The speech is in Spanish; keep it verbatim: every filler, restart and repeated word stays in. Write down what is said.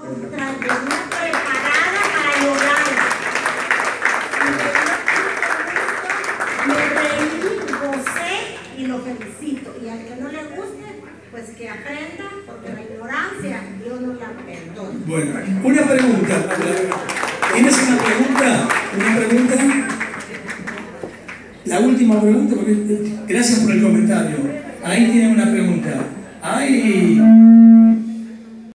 preparada para llorar. Me reí, gocé y lo felicito. Y al que no le guste, pues que aprenda, porque la ignorancia Dios no la perdona. Bueno, una pregunta. ¿Tienes una pregunta? ¿Una pregunta? La última pregunta, porque gracias por el comentario. Ahí tiene una pregunta. Ay.